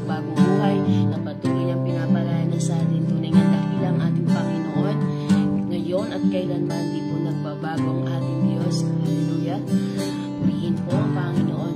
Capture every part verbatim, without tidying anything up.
pagbagong buhay na patuloy niyang pinapalaya na sa atin. Tunay nga dakilang ating Panginoon ngayon at kailanman, di po nagbabago ang ating Diyos. Hallelujah. Purihin po ang Panginoon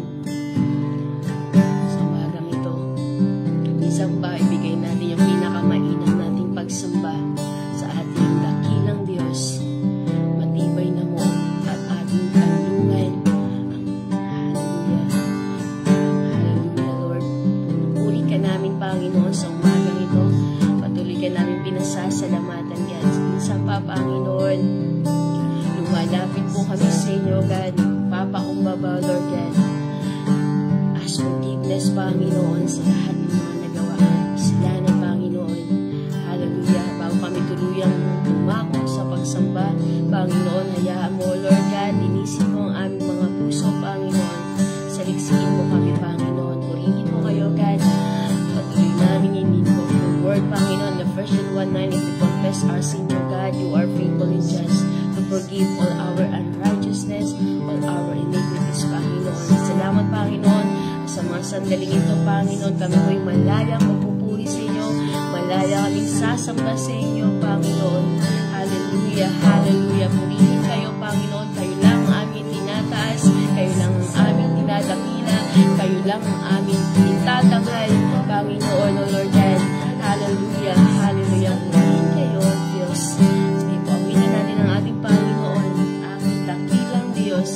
sa umagang ito. Isang ba ibigay natin yung pinakamainam nating pagsamba sa ating dakilang Diyos, matibay na mo at ating kanlungan. Hallelujah. Hallelujah, Lord. Puri ka namin, Panginoon, sa umagang ito. Patuloy ka namin pinasasalamatan, God. Minsan pa, Panginoon, lumalapit po kami sa inyo, God. Papakumbaba, Lord God. Ask forgiveness, Panginoon, sa lahat ng mga nagawa. Sila na, Panginoon. Hallelujah. Bago kami tuluyang tumako sa pagsamba, Panginoon, hayaan mo, Lord God, linisin mo ang aming mga puso, Panginoon. Saliksikin mo kami, Panginoon. Purihin mo kayo, God. Patuloy namin ininvo yung word, Panginoon. The first John one nine, if we confess our sin, O God, you are faithful and just to forgive all our unrighteousness, all our iniquities, Panginoon. Salamat, Panginoon, sa mga sandaling ito, Panginoon. Kami po'y malayang magpupuri sa inyo, malaya kaming sasamba sa inyo, Panginoon. Hallelujah, hallelujah. Purihin kayo, Panginoon. Kayo lang ang aming tinataas, kayo lang ang aming tinadakila, kayo lang ang aming tinatanghal, Panginoon, O Lord God. Hallelujah, hallelujah. Purihin kayo, Diyos. Sige po, aminin natin ang ating Panginoon, aming dakilang Diyos.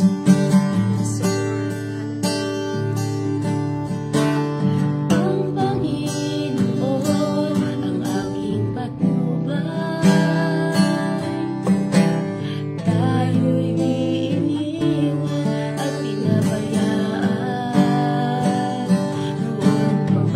Pag-aaral.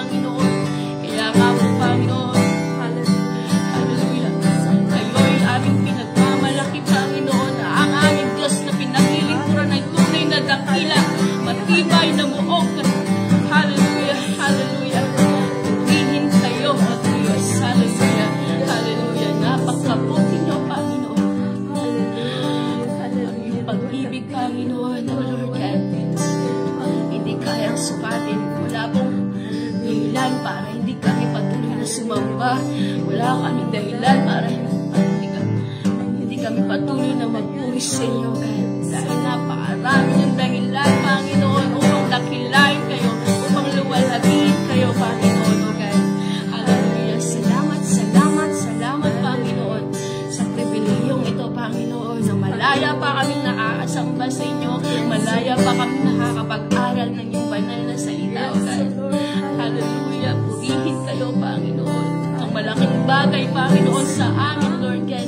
Panginoon. Kaya nga po, Panginoon, hallelujah, kayo'y aming pinagmamalaki, Panginoon, na ang aming Diyos na pinaglilingkuran ay tunay na dakila, matibay na buok. Hallelujah, hallelujah. Purihin kayo, O Diyos. Hallelujah, hallelujah. Napakabuti niyo, Panginoon. Ang iyong pag-ibig, Panginoon, O Lord God, hindi kayang sukatin. Wala pong dahilan para hindi kami patuloy na sumamba. Wala kami dahilan para hindi kami, hindi kami patuloy na magpuwis sa inyo, God. Dahil napakarami ng dahilan, Panginoon, upang dakilain kayo, upang luwalhagin kayo, Panginoon, O God. Hallelujah. Salamat, salamat, salamat, Panginoon, sa pribilehiyong ito, Panginoon, na malaya pa kami naaasamba sa inyo, malaya pa kami nakakapag-aral ng iyong banal na salita, O God. Hallelujah. Purihin kayo, Panginoon. Ang malaking bagay, Panginoon, sa amin, Lord God.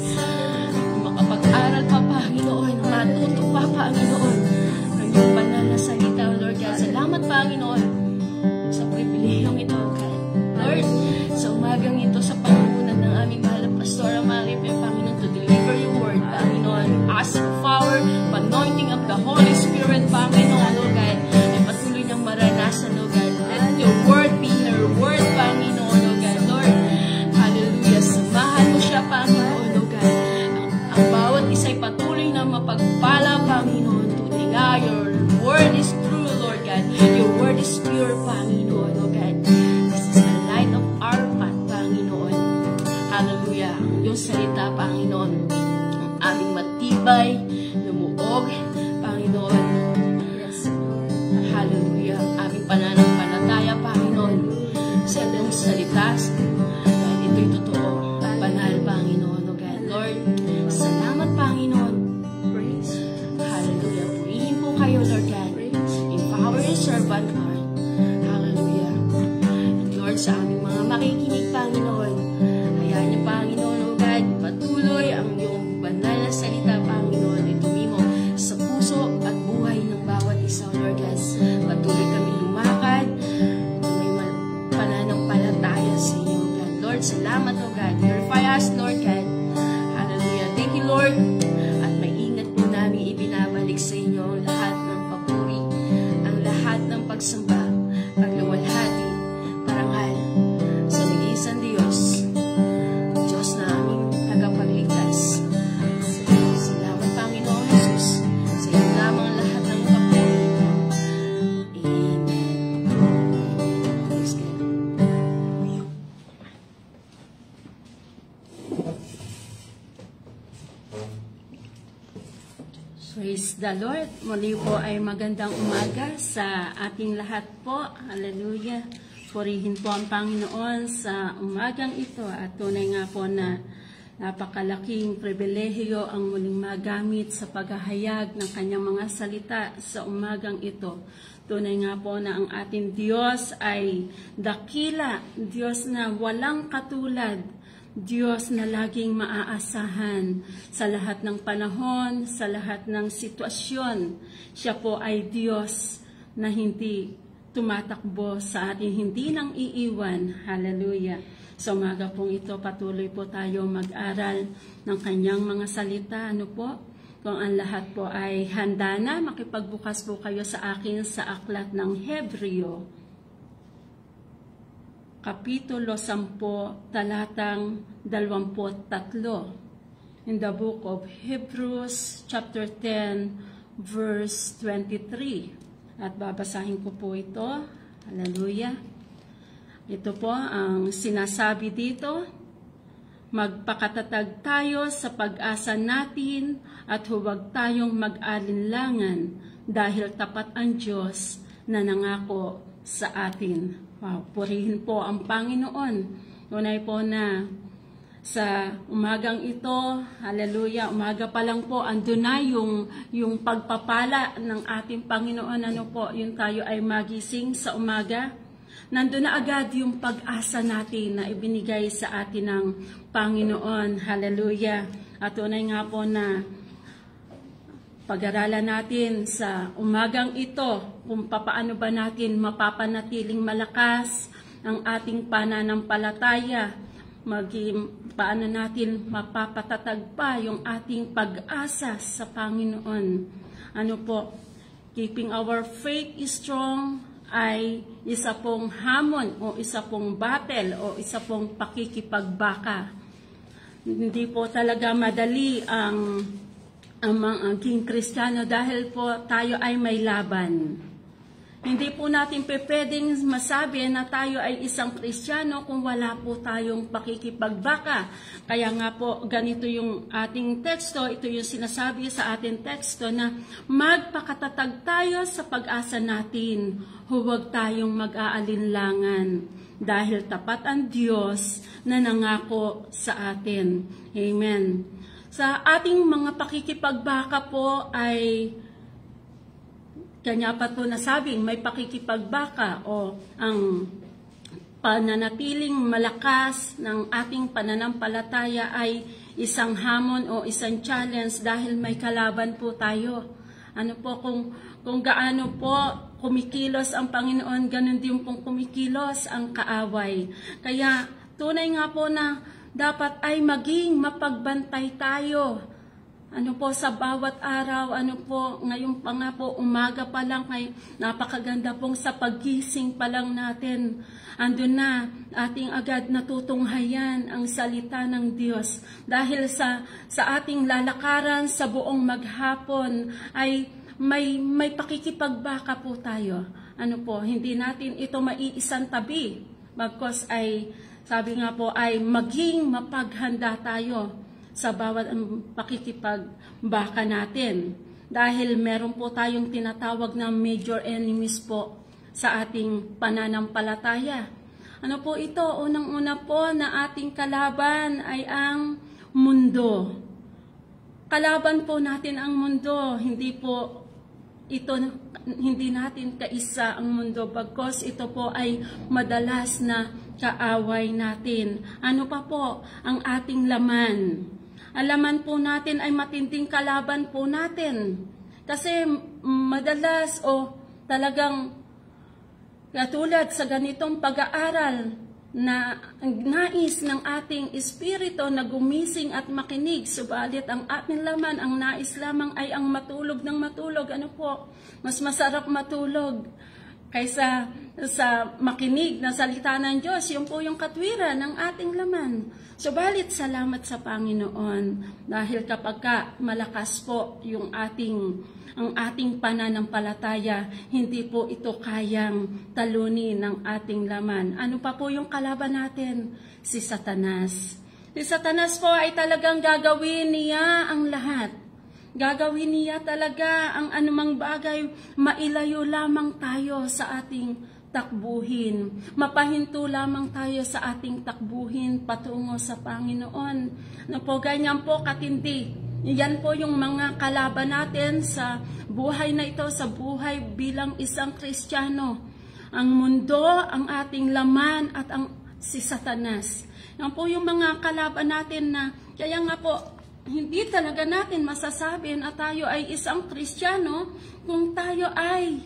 Makapag-aral pa, Panginoon. Matuto pa, Panginoon, ng iyong banal na salita, Lord God. Salamat, Panginoon, sa pribilehiyong ito, God. Lord, sa umagang ito, sa pangunan ng aming mahal na Pastora Maripe, Panginoon, to deliver your word, Panginoon. Ask for power, anointing of the Holy Spirit, Panginoon, Lord God. Ay patuloy niyang maranasan, Lord God. Let your word be her word, Panginoon, Lord God. Lord, hallelujah. Samahan mo siya, Panginoon, Lord God. Ang, ang bawat isa'y patuloy na mapagpala, Panginoon. Tunay nga, your word is true, Lord God. Your word is pure, Panginoon, Lord God. This is the light of our path, Panginoon. Hallelujah. Yung salita, Panginoon, ang aming matibay, lumuog, Panginoon. Hallelujah. Ang aming pananampalataya, Panginoon, sa iyong salita, dahil ito'y totoo, banal, Panginoon, O God. Lord, salamat, Panginoon. Hallelujah. Purihin po kayo, Lord God. Empower your servant, Lord. Hallelujah. And Lord, sa aming mga makikinig, Panginoon, hayaan niyo, Panginoon, O God, patuloy ang iyong banal na salita, Panginoon, ay tumimo sa puso at buhay ng bawat isa, Lord God. Patuloy kami lumakad, may pananampalataya sa inyo, God. Lord, salamat, O God. Glorify us, Lord God. Hallelujah. Thank you, Lord. At may ingat po namin ibinabalik sa inyo ang lahat ng papuri, ang lahat ng pagsamba, pagluwalhati, parangal, sa ligisan Diyos, Diyos na aming tagapagligtas. Salamat, Panginoon Jesus. Sa iyo lamang lahat ng papuri ito. Amen. Praise God. Praise the Lord. Muli po ay magandang umaga sa ating lahat po. Hallelujah. Purihin po ang Panginoon sa umagang ito at tunay nga po na napakalaking pribilehiyo ang muling magamit sa paghahayag ng kanyang mga salita sa umagang ito. Tunay nga po na ang ating Diyos ay dakila, Diyos na walang katulad, Diyos na laging maaasahan sa lahat ng panahon, sa lahat ng sitwasyon. Siya po ay Diyos na hindi tumatakbo sa ating, hindi nang iiwan. Hallelujah. Sa umaga pong ito, patuloy po tayo mag-aral ng kanyang mga salita. Ano po? Kung ang lahat po ay handa na, makipagbukas po kayo sa akin sa aklat ng Hebreo. Kapitulo sampo, talatang dalawamput tatlo. In the book of Hebrews, chapter ten, verse twenty-three. At babasahin ko po ito. Hallelujah. Ito po ang sinasabi dito. Magpakatatag tayo sa pag-asa natin at huwag tayong mag-alinlangan dahil tapat ang Diyos na nangako sa atin. Wow, purihin po ang Panginoon. Tunay po na sa umagang ito, hallelujah, umaga pa lang po, andun na yung, yung pagpapala ng ating Panginoon. Ano po, yung tayo ay magising sa umaga. Nandun na agad yung pag-asa natin na ibinigay sa atin ng Panginoon. Hallelujah. At tunay nga po na Pag-aralan natin sa umagang ito kung papaano ba natin mapapanatiling malakas ang ating pananampalataya, maging paano natin mapapatatag pa yung ating pag-asa sa Panginoon. Ano po, keeping our faith strong ay isa pong hamon o isa pong battle o isa pong pakikipagbaka. Hindi po talaga madali ang ang maging Kristiyano dahil po tayo ay may laban. Hindi po natin pwedeng masabi na tayo ay isang Kristiyano kung wala po tayong pakikipagbaka. Kaya nga po ganito yung ating teksto, ito yung sinasabi sa ating teksto na magpakatatag tayo sa pag-asa natin, huwag tayong mag-aalinlangan dahil tapat ang Diyos na nangako sa atin. Amen. Sa ating mga pakikipagbaka po ay, kanya pa po nasabing may pakikipagbaka o ang pananatiling malakas ng ating pananampalataya ay isang hamon o isang challenge dahil may kalaban po tayo. Ano po, kung, kung gaano po kumikilos ang Panginoon, ganun din pong kumikilos ang kaaway. Kaya tunay nga po na dapat ay maging mapagbantay tayo. Ano po sa bawat araw, ano po, ngayon pa nga po, umaga pa lang, kay, napakaganda pong sa paggising pa lang natin. Andun na, ating agad natutunghayan ang salita ng Diyos. Dahil sa, sa ating lalakaran sa buong maghapon, ay may, may pakikipagbaka po tayo. Ano po, hindi natin ito maiisang tabi. Bagkos ay, sabi nga po, ay maging mapaghanda tayo sa bawat pakikipagbaka natin. Dahil meron po tayong tinatawag na major enemies po sa ating pananampalataya. Ano po ito? Unang-una po na ating kalaban ay ang mundo. Kalaban po natin ang mundo, hindi po ito, hindi natin kaisa ang mundo, bagkos ito po ay madalas na kaaway natin. Ano pa po ang ating laman? Ang laman po natin ay matinding kalaban po natin. Kasi madalas o talagang katulad sa ganitong pag-aaral na nais ng ating espiritu na gumising at makinig, subalit ang ating laman, ang nais lamang ay ang matulog ng matulog. Ano po? Mas masarap matulog kaysa sa makinig na salita ng Diyos. Yun po yung katwiran ng ating laman. Subalit salamat sa Panginoon dahil kapag ka malakas po yung ating ang ating pananampalataya, hindi po ito kayang talunin ng ating laman. Ano pa po yung kalaban natin? Si Satanas. Si Satanas po ay talagang gagawin niya ang lahat. Gagawin niya talaga ang anumang bagay, mailayo lamang tayo sa ating takbuhin. Mapahinto lamang tayo sa ating takbuhin patungo sa Panginoon. Na po, ganyan po katindi. Yan po yung mga kalaban natin sa buhay na ito, sa buhay bilang isang Kristiyano. Ang mundo, ang ating laman at ang si Satanas. Yan po yung mga kalaban natin na, kaya nga po, hindi talaga natin masasabi na tayo ay isang Kristiyano kung tayo ay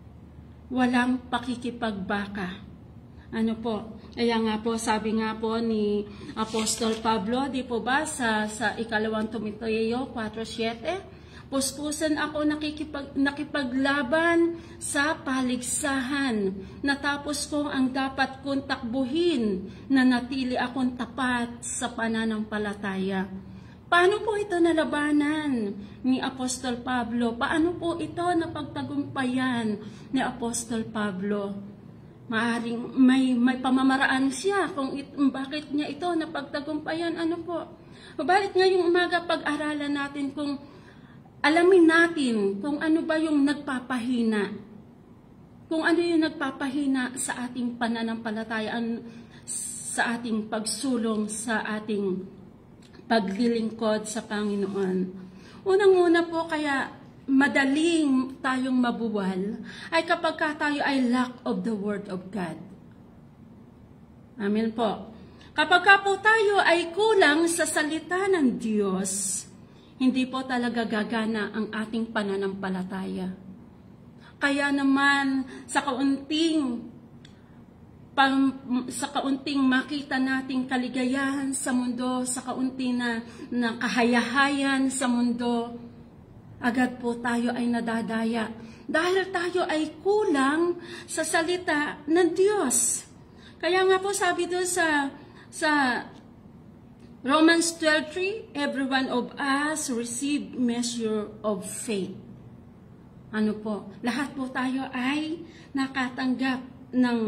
walang pakikipagbaka. Ano po? Kaya nga po, sabi nga po ni Apostol Pablo, di po ba, sa, sa ikalawang Timoteo four seven, puspusan ako nakikipag, nakipaglaban sa paligsahan, natapos ko ang dapat kong takbuhin, na natili akong tapat sa pananampalataya. Paano po ito nalabanan ni Apostol Pablo? Paano po ito napagtagumpayan ni Apostol Pablo? Maaring may, may pamamaraan siya kung it, bakit niya ito napagtagumpayan. Ano po? Mabalit ngayong umaga pag-aralan natin kung alamin natin kung ano ba yung nagpapahina. Kung ano yung nagpapahina sa ating pananampalataya, sa ating pagsulong, sa ating paglilingkod sa Panginoon. Unang-una po kaya madaling tayong mabuwal ay kapag ka tayo ay lack of the Word of God. Amen po. Kapag ka po tayo ay kulang sa salita ng Diyos, hindi po talaga gagana ang ating pananampalataya. Kaya naman sa kaunting Pang, sa kaunting makita nating kaligayahan sa mundo, sa kaunting na, na kahayahayan sa mundo, agad po tayo ay nadadaya. Dahil tayo ay kulang sa salita ng Diyos. Kaya nga po sabi doon sa, sa Romans twelve three, every one of us receive measure of faith. Ano po? Lahat po tayo ay nakatanggap ng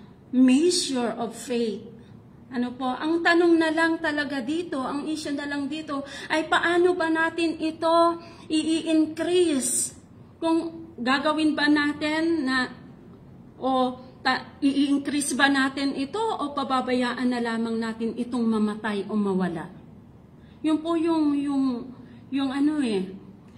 measure of faith. Ano po, ang tanong na lang talaga dito, ang issue na lang dito, ay paano ba natin ito i-increase? Kung gagawin ba natin na, o i-increase ba natin ito, o pababayaan na lamang natin itong mamatay o mawala? Yun po yung, yung, yung ano eh,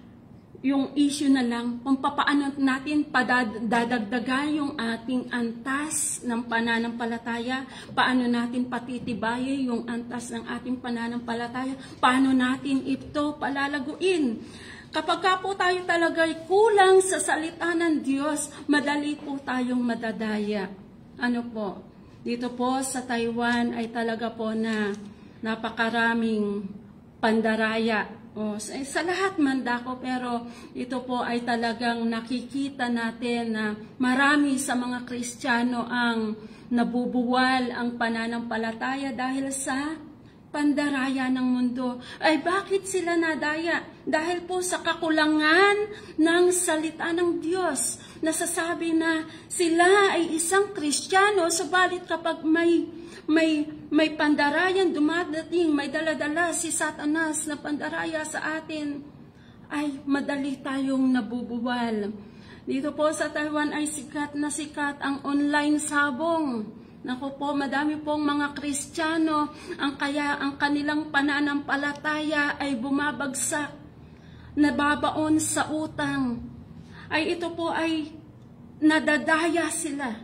yung issue na lang kung paano natin padadagdagan yung ating antas ng pananampalataya, paano natin patitibayin yung antas ng ating pananampalataya, paano natin ito palalaguin. Kapag ka po tayo talaga kulang sa salita ng Diyos, madali po tayong madadaya. Ano po? Dito po sa Taiwan ay talaga po na napakaraming pandaraya. O, sa, sa lahat man dako, pero ito po ay talagang nakikita natin na marami sa mga Kristiyano ang nabubuwal ang pananampalataya dahil sa pandaraya ng mundo. Ay bakit sila nadaya? Dahil po sa kakulangan ng salita ng Diyos. Nasasabi na sila ay isang Kristiyano, subalit kapag may May, may pandarayan dumadating, may daladala si Satanas na pandaraya sa atin, ay madali tayong nabubuwal. Dito po sa Taiwan ay sikat na sikat ang online sabong. Naku po, madami pong mga Kristiyano, ang kaya ang kanilang pananampalataya ay bumabagsak, nababaon sa utang. Ay ito po ay nadadaya sila.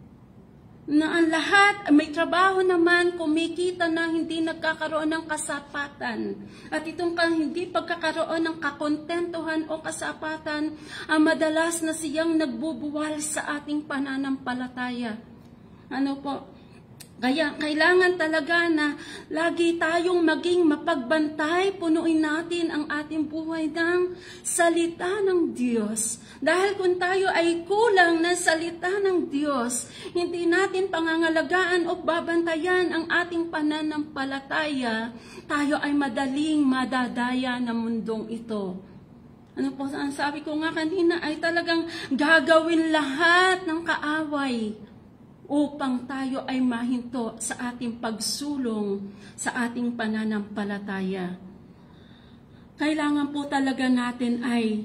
Na ang lahat, may trabaho naman, kumikita na hindi nagkakaroon ng kasapatan. At itong hindi pagkakaroon ng kakontentuhan o kasapatan, ang madalas na siyang nagbubuwal sa ating pananampalataya. Ano po? Kaya kailangan talaga na lagi tayong maging mapagbantay, punuin natin ang ating buhay ng salita ng Diyos. Dahil kung tayo ay kulang ng salita ng Diyos, hindi natin pangangalagaan o babantayan ang ating pananampalataya, tayo ay madaling madadaya ng mundong ito. Ano po, ang sabi ko nga kanina ay talagang gagawin lahat ng kaaway upang tayo ay mahinto sa ating pagsulong sa ating pananampalataya. Kailangan po talaga natin ay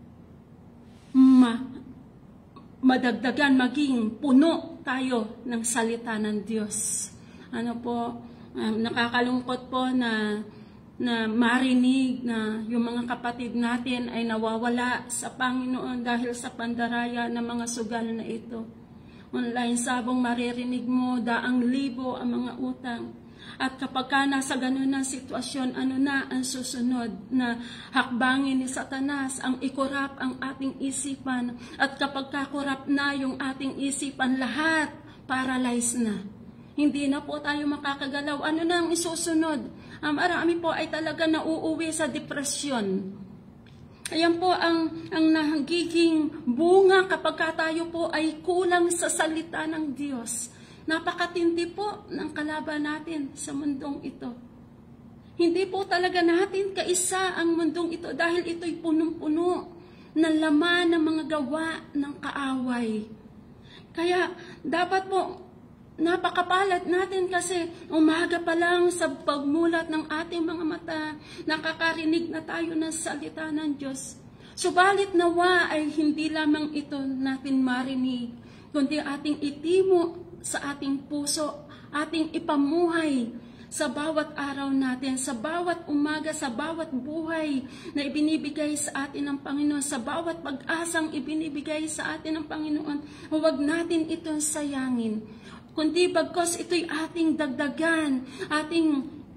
ma madagdagan, maging puno tayo ng salita ng Diyos. Ano po, um, nakakalungkot po na, na marinig na yung mga kapatid natin ay nawawala sa Panginoon dahil sa pandaraya ng mga sugal na ito. Online sabong maririnig mo, daang libo ang mga utang. At kapag ka nasa ganun na sitwasyon, ano na ang susunod na hakbangin ni Satanas, ang ikurap ang ating isipan. At kapag kakurap na yung ating isipan, lahat paralyzed na. Hindi na po tayo makakagalaw. Ano na ang isusunod? Ang marami po ay talaga nauuwi sa depresyon. Ayan po ang, ang nagiging bunga kapag tayo po ay kulang sa salita ng Diyos. Napakatindi po ng kalaban natin sa mundong ito. Hindi po talaga natin kaisa ang mundong ito dahil ito'y punong-puno ng laman ng mga gawa ng kaaway. Kaya dapat po napakapalat natin kasi umaga pa lang sa pagmulat ng ating mga mata, nakakarinig na tayo ng salita ng Diyos. Subalit nawa ay hindi lamang ito natin marinig, kundi ating itimo sa ating puso, ating ipamuhay sa bawat araw natin, sa bawat umaga, sa bawat buhay na ibinibigay sa atin ng Panginoon, sa bawat pag-asang ibinibigay sa atin ng Panginoon. Huwag natin itong sayangin, kundi bagkos ito'y ating dagdagan, ating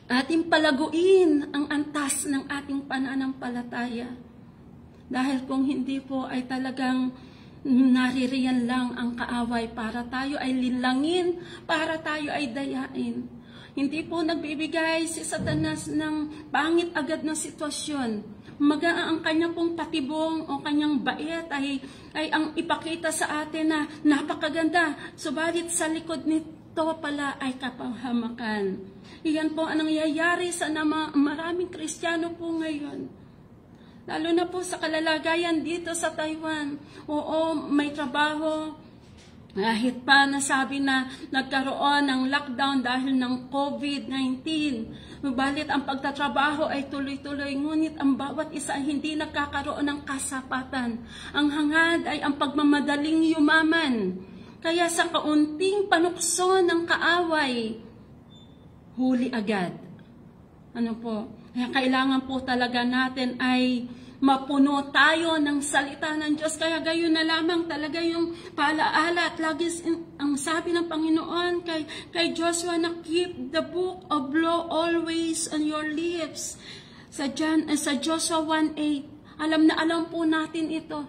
ating palaguin ang antas ng ating pananampalataya. Dahil kung hindi po ay talagang naririyan lang ang kaaway para tayo ay linlangin, para tayo ay dayain. Hindi po nagbibigay si Satanas ng pangit agad na sitwasyon. Maga ang kanyang pong patibong o kanyang bait ay, ay ang ipakita sa atin na napakaganda. Subalit sa likod nito pala ay kapahamakan. Iyan po ang nangyayari sa nama, maraming Kristiyano po ngayon. Lalo na po sa kalalagayan dito sa Taiwan. Oo, may trabaho. Kahit pa nasabi na nagkaroon ng lockdown dahil ng COVID nineteen. Balit ang pagtatrabaho ay tuloy-tuloy, ngunit ang bawat isa ay hindi nagkakaroon ng kasapatan. Ang hangad ay ang pagmamadaling yumaman. Kaya sa kaunting panukso ng kaaway, huli agad. Ano po? Kaya kailangan po talaga natin ay mapuno tayo ng salita ng Diyos. Kaya gayon na lamang talaga yung paalaala. At lagi ang sabi ng Panginoon kay, kay Joshua na keep the book of law always on your lips. Sa, John, uh, sa Joshua one eight, alam na alam po natin ito.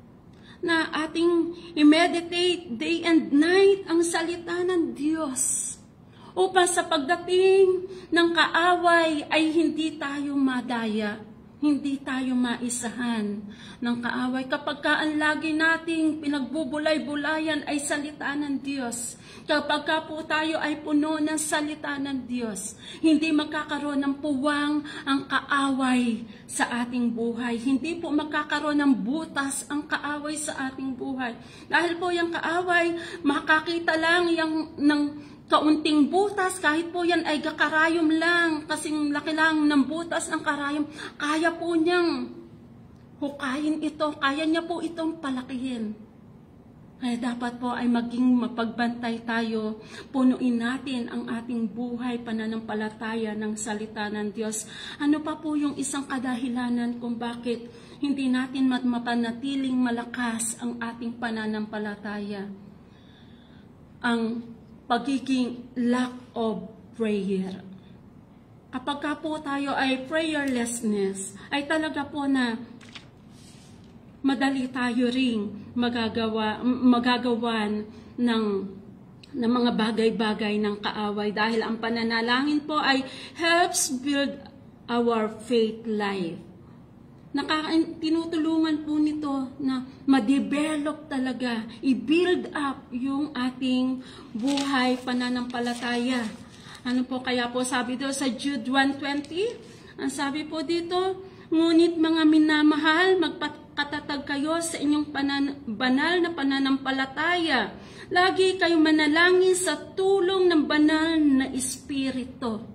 Na ating i-meditate day and night ang salita ng Diyos. Upang sa pagdating ng kaaway ay hindi tayo madaya. Hindi tayo maisahan ng kaaway. Kapag ka ang lagi nating pinagbubulay-bulayan ay salita ng Diyos. Kapag ka po tayo ay puno ng salita ng Diyos, hindi magkakaroon ng puwang ang kaaway sa ating buhay. Hindi po magkakaroon ng butas ang kaaway sa ating buhay. Dahil po yung kaaway, makakita lang yung ng kaunting butas, kahit po yan ay kakarayom lang, kasing laki lang ng butas ng karayom, kaya po niyang hukayin ito, kaya niya po itong palakihin. Kaya dapat po ay maging mapagbantay tayo, punuin natin ang ating buhay, pananampalataya ng salita ng Diyos. Ano pa po yung isang kadahilanan kung bakit hindi natin mapanatiling malakas ang ating pananampalataya? Ang pagiging lack of prayer. Kapag ka po tayo ay prayerlessness, ay talaga po na madali tayo ring magagawa, magagawan ng, ng mga bagay-bagay ng kaaway dahil ang pananalangin po ay helps build our faith life. Nakaka tinutulungan po nito na ma-develop talaga, i-build up yung ating buhay pananampalataya. Ano po kaya po sabi doon sa Jude one twenty? Ang sabi po dito, ngunit mga minamahal, magpakatatag kayo sa inyong panan banal na pananampalataya. Lagi kayong manalangin sa tulong ng banal na Espiritu.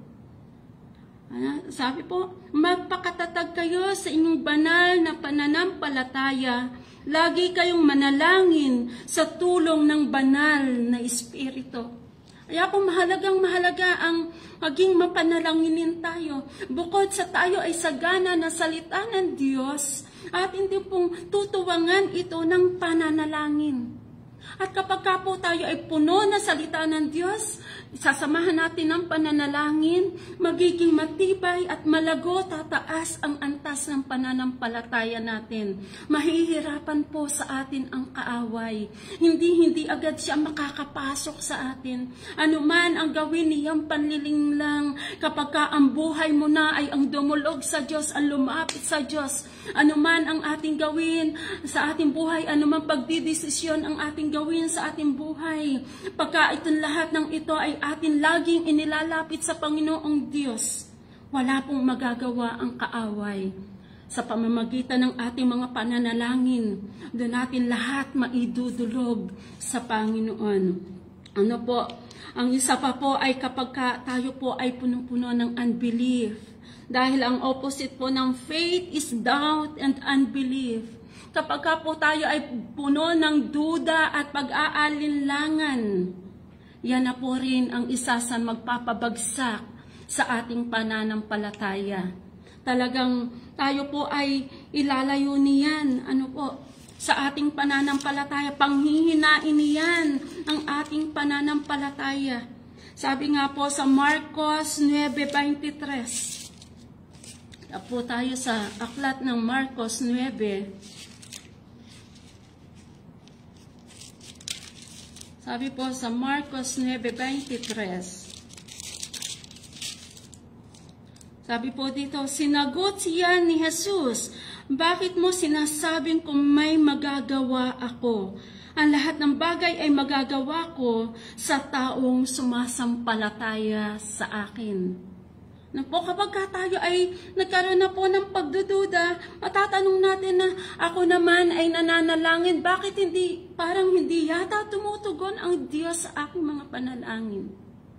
Sabi po, magpakatatag kayo sa inyong banal na pananampalataya. Lagi kayong manalangin sa tulong ng banal na Espiritu. Kaya po mahalagang mahalaga ang maging mapanalanginin tayo. Bukod sa tayo ay sagana na salita ng Diyos, at hindi pong tutuwangan ito ng pananalangin. At kapag ka po tayo ay puno na salita ng Diyos, sasamahan natin ng pananalangin, magiging matibay at malago, tataas ang antas ng pananampalataya natin. Mahihirapan po sa atin ang kaaway. Hindi-hindi agad siya makakapasok sa atin. Ano man ang gawin niyang panliling lang, kapag ka ang buhay mo na ay ang dumulog sa Diyos, ang lumapit sa Diyos, ano man ang ating gawin sa ating buhay, ano man pagdidesisyon ang ating gawin sa ating buhay, pagka itong lahat ng ito ay atin laging inilalapit sa Panginoong Diyos, wala pong magagawa ang kaaway. Sa pamamagitan ng ating mga pananalangin, doon natin lahat maidudulog sa Panginoon. Ano po? Ang isa pa po ay kapag ka tayo po ay punong-puno ng unbelief. Dahil ang opposite po ng faith is doubt and unbelief. Kapag ka po tayo ay puno ng duda at pag-aalinlangan, yan na po rin ang isa sa magpapabagsak sa ating pananampalataya. Talagang tayo po ay ilalayo niyan, ano po, sa ating pananampalataya, panghihinain niyan ang ating pananampalataya. Sabi nga po sa Marcos nine twenty-three. Po tayo sa aklat ng Marcos nine. Sabi po sa Marcos nine twenty-three. Sabi po dito, sinagot siya ni Jesus, bakit mo sinasabing kung may magagawa ako? Ang lahat ng bagay ay magagawa ko sa taong sumasampalataya sa akin. Na po, kapag tayo ay nagkaroon na po ng pagdududa, matatanong natin na ako naman ay nananalangin, bakit hindi, parang hindi yata tumutugon ang Diyos sa aking mga panalangin?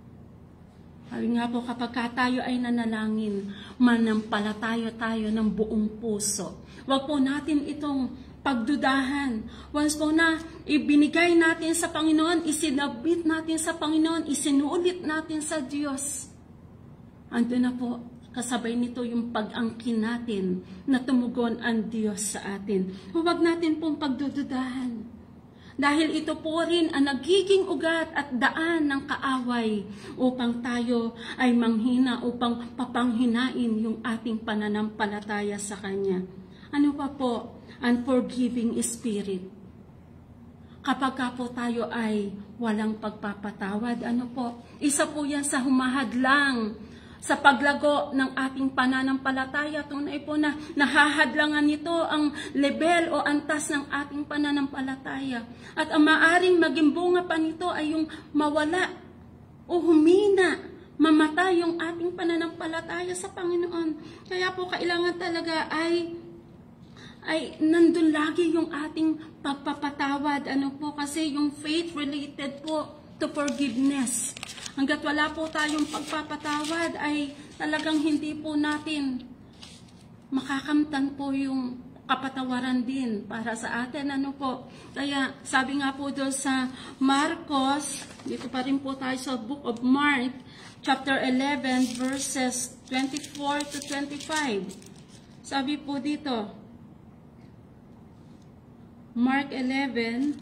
Sabi nga po, kapag tayo ay nanalangin, manampalataya tayo ng buong puso. Huwag po natin itong pagdudahan. Once po na ibinigay natin sa Panginoon, isinabit natin sa Panginoon, isinulit natin sa Diyos. Ando na po, kasabay nito yung pag-angkin natin na tumugon ang Diyos sa atin. Huwag natin pong pagdududahan. Dahil ito po rin ang nagiging ugat at daan ng kaaway upang tayo ay manghina, upang papanghinain yung ating pananampalataya sa Kanya. Ano pa po? Unforgiving spirit. Kapag ka po tayo ay walang pagpapatawad, ano po? Isa po yan sa humahadlang sa paglago ng ating pananampalataya. Tunay po na nahahadlangan nito ang level o antas ng ating pananampalataya. At ang maaring maging bunga pa nito ay yung mawala o humina, mamatay yung ating pananampalataya sa Panginoon. Kaya po kailangan talaga ay ay nandun lagi yung ating pagpapatawad. Ano po? Kasi yung faith related po to forgiveness. Hanggat wala po tayong pagpapatawad ay talagang hindi po natin makakamtan po yung kapatawaran din para sa atin. Ano po? Kaya sabi nga po doon sa Marcos, dito pa rin po tayo sa Book of Mark, chapter eleven, verses twenty-four to twenty-five. Sabi po dito, Mark eleven,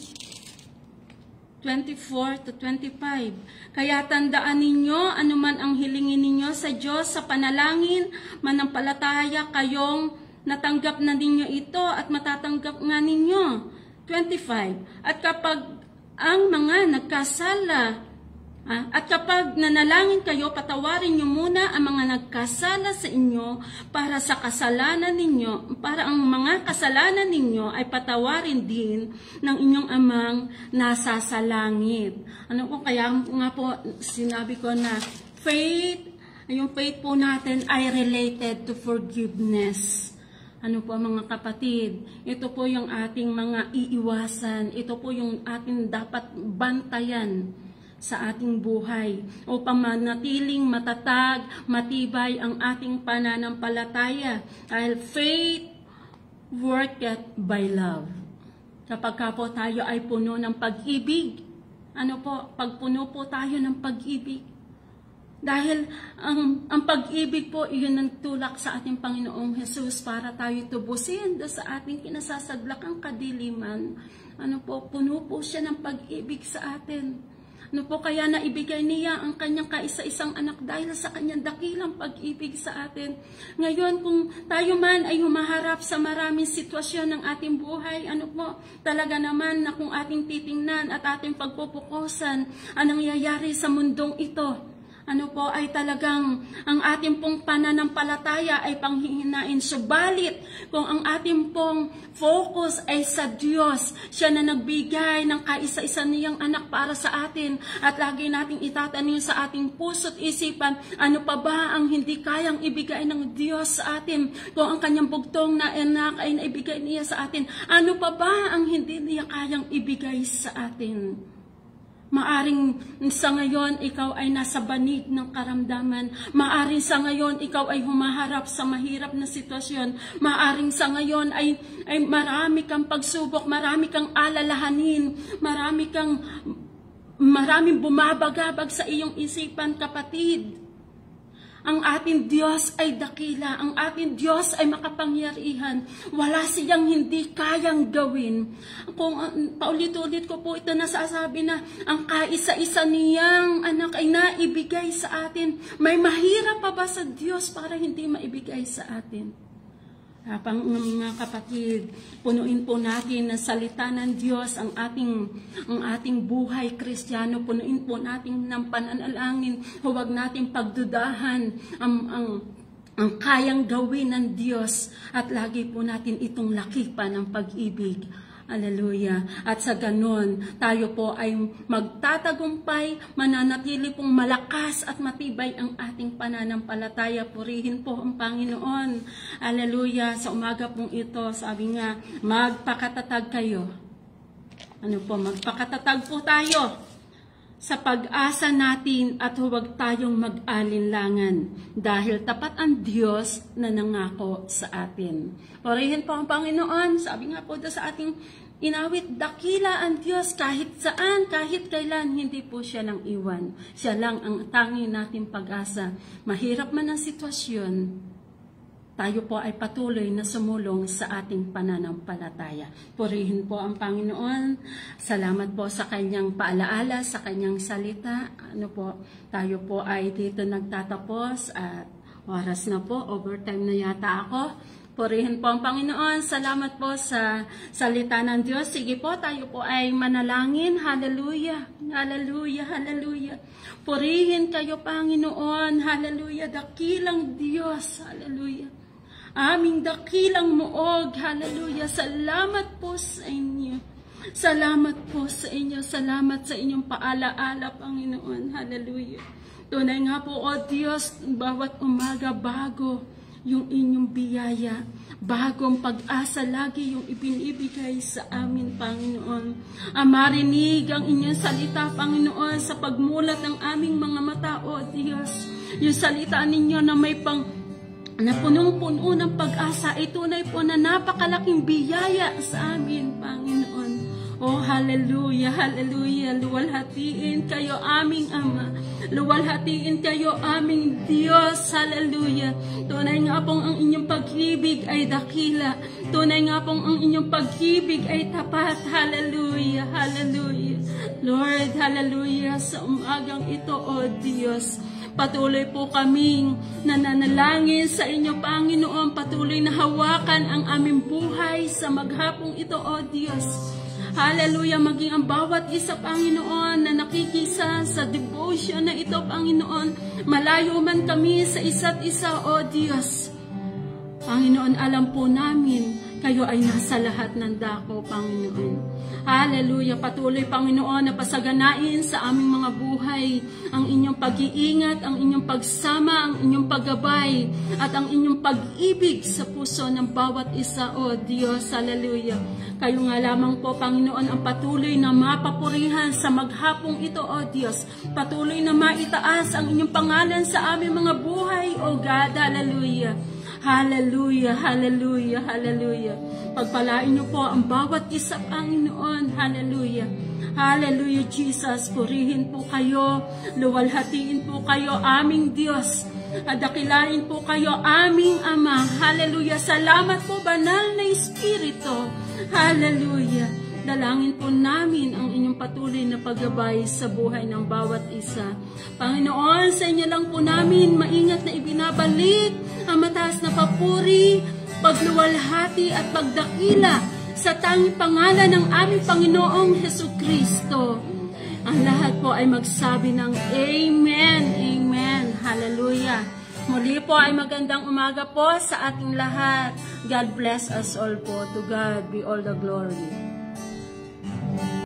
twenty-four to twenty-five. Kaya tandaan ninyo, anuman ang hilingin ninyo sa Diyos sa panalangin, manampalataya kayong natanggap na ninyo ito at matatanggap nga ninyo. twenty-five. At kapag ang mga nagkasala, ah, at kapag nanalangin kayo, patawarin nyo muna ang mga nagkasala sa inyo para sa kasalanan ninyo, para ang mga kasalanan ninyo ay patawarin din ng inyong amang nasa sa langit. Ano po, kaya nga po sinabi ko na faith, yung faith po natin ay related to forgiveness. Ano po mga kapatid, ito po yung ating mga iiwasan, ito po yung ating dapat bantayan sa ating buhay upang manatiling matatag, matibay ang ating pananampalataya. Dahil faith worketh by love. Kapag ka po tayo ay puno ng pag-ibig, ano po, pagpuno po tayo ng pag-ibig. Dahil ang, ang pag-ibig po, iyon ang tulak sa ating Panginoong Jesus para tayo tubusin sa ating kinasasaglakang kadiliman. Ano po, puno po siya ng pag-ibig sa atin. Ano po, kaya naibigay niya ang kanyang kaisa-isang anak dahil sa kanyang dakilang pag-ibig sa atin. Ngayon, kung tayo man ay humaharap sa maraming sitwasyon ng ating buhay, ano po, talaga naman na kung ating titingnan at ating pagpupukusan ang nangyayari sa mundong ito, ano po ay talagang ang ating pong pananampalataya ay panghihinain. Subalit, kung ang ating pong focus ay sa Diyos, siya na nagbigay ng kaisa-isa niyang anak para sa atin at lagi nating itatanim sa ating puso't isipan, ano pa ba ang hindi kayang ibigay ng Diyos sa atin? Kung ang kanyang bugtong na anak ay naibigay niya sa atin, ano pa ba ang hindi niya kayang ibigay sa atin? Maaring sa ngayon, ikaw ay nasa banig ng karamdaman. Maaring sa ngayon, ikaw ay humaharap sa mahirap na sitwasyon. Maaring sa ngayon ay, ay marami kang pagsubok, marami kang alalahanin, marami kang, maraming bumabagabag sa iyong isipan, kapatid. Ang ating Diyos ay dakila, ang ating Diyos ay makapangyarihan. Wala siyang hindi kayang gawin. Kung uh, paulit-ulit ko po ito nasasabi na ang kaisa-isa niyang anak ay naibigay sa atin. May mahirap pa ba sa Diyos para hindi maibigay sa atin? Pang mga kapatid, punuin po natin ng salita ng Diyos ang ating ang ating buhay Kristiyano. Punuin po natin ng pananalangin. Huwag natin pagdudahan ang, ang, ang kayang gawin ng Diyos. At lagi po natin itong lakipan ng pag-ibig. Hallelujah. At sa ganon, tayo po ay magtatagumpay, mananatili pong malakas at matibay ang ating pananampalataya. Purihin po ang Panginoon. Hallelujah. Sa umaga pong ito, sabi nga, magpakatatag kayo. Ano po, magpakatatag po tayo sa pag-asa natin at huwag tayong mag-alinlangan dahil tapat ang Diyos na nangako sa atin. Purihin po ang Panginoon. Sabi nga po doon sa ating inawit, dakila ang Diyos kahit saan, kahit kailan, hindi po siya nang iwan. Siya lang ang tanging nating pag-asa. Mahirap man ang sitwasyon, tayo po ay patuloy na sumulong sa ating pananampalataya. Purihin po ang Panginoon. Salamat po sa kanyang paalaala, sa kanyang salita. Ano po, tayo po ay dito nagtatapos at oras na po, overtime na yata ako. Purihin po ang Panginoon. Salamat po sa salita ng Diyos. Sige po, tayo po ay manalangin. Hallelujah, hallelujah, hallelujah. Purihin kayo, Panginoon. Hallelujah, dakilang Diyos. Hallelujah. Aming dakilang muog. Hallelujah. Salamat po sa inyo. Salamat po sa inyo. Salamat sa inyong paalaala, Panginoon. Hallelujah. Tunay nga po, O Diyos, bawat umaga bago yung inyong biyaya, bagong pag-asa lagi yung ibinibigay sa amin, Panginoon. Ang marinig ang inyong salita, Panginoon, sa pagmulat ng aming mga mata, O Diyos. Yung salita ninyo na may pang na punong-puno ng pag-asa, ay tunay po na napakalaking biyaya sa amin, Panginoon. Oh, hallelujah, hallelujah. Luwalhatiin kayo aming Ama. Luwalhatiin kayo aming Diyos. Hallelujah. Tunay nga pong ang inyong pag-ibig ay dakila. Tunay nga pong ang inyong pag-ibig ay tapat. Hallelujah, hallelujah. Lord, hallelujah. Sa umagang ito, O Diyos, patuloy po kaming nananalangin sa inyo, Panginoon. Patuloy na hawakan ang aming buhay sa maghapong ito, O Diyos. Hallelujah, maging ang bawat isa, Panginoon, na nakikisa sa devotion na ito, Panginoon. Malayo man kami sa isa't isa, O Diyos. Panginoon, alam po namin, kayo ay nasa lahat ng dako, Panginoon. Hallelujah, patuloy, Panginoon, na pasaganain sa aming mga buhay ang inyong pag-iingat, ang inyong pagsama, ang inyong paggabay, at ang inyong pag-ibig sa puso ng bawat isa, O Diyos. Hallelujah. Kayo nga lamang po, Panginoon, ang patuloy na mapapurihan sa maghapong ito, O Diyos. Patuloy na maitaas ang inyong pangalan sa aming mga buhay, O God. Hallelujah. Hallelujah, hallelujah, hallelujah. Pagpalain niyo po ang bawat isa, Panginoon. Hallelujah. Hallelujah, Jesus. Purihin po kayo. Luwalhatiin po kayo, aming Diyos. Adakilain po kayo, aming Ama. Hallelujah. Salamat po, banal na Espiritu. Hallelujah. Dalangin po namin ang inyong patuloy na paggabay sa buhay ng bawat isa. Panginoon, sa inyo lang po namin maingat na ibinabalik ang mataas na papuri, pagluwalhati at pagdakila sa tanging pangalan ng aming Panginoong Hesukristo. Ang lahat po ay magsabi ng Amen, Amen, Hallelujah. Muli po ay magandang umaga po sa ating lahat. God bless us all po. To God be all the glory.